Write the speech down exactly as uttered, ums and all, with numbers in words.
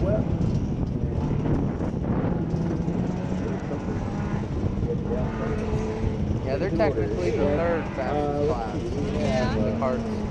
well. Yeah, they're technically the third fastest class. Yeah. The carts.